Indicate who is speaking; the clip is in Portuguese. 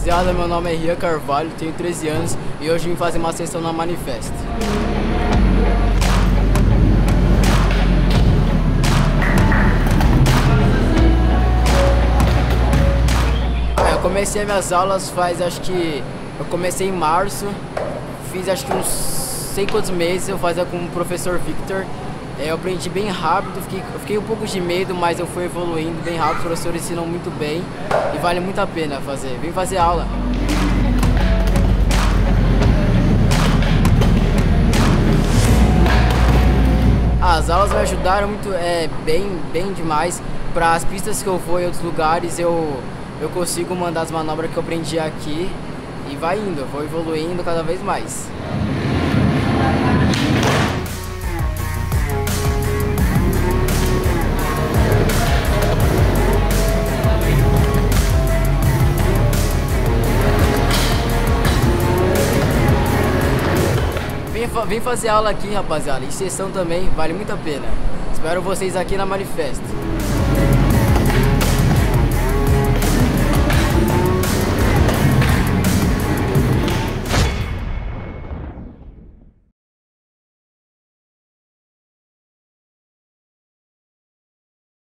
Speaker 1: rapaziada, meu nome é Rian Carvalho, tenho 13 anos e hoje vim fazer uma sessão na Manifest. Eu comecei minhas aulas eu comecei em março, fiz acho que uns sei quantos meses, eu fazia com o professor Victor. Eu aprendi bem rápido, fiquei um pouco de medo, mas eu fui evoluindo bem rápido, os professores ensinam muito bem e vale muito a pena fazer. Vem fazer aula. As aulas me ajudaram muito, bem demais. Para as pistas que eu vou em outros lugares, eu consigo mandar as manobras que eu aprendi aqui e vai indo, eu vou evoluindo cada vez mais. Vem fazer aula aqui, rapaziada, e sessão também, vale muito a pena. Espero vocês aqui na Manifest.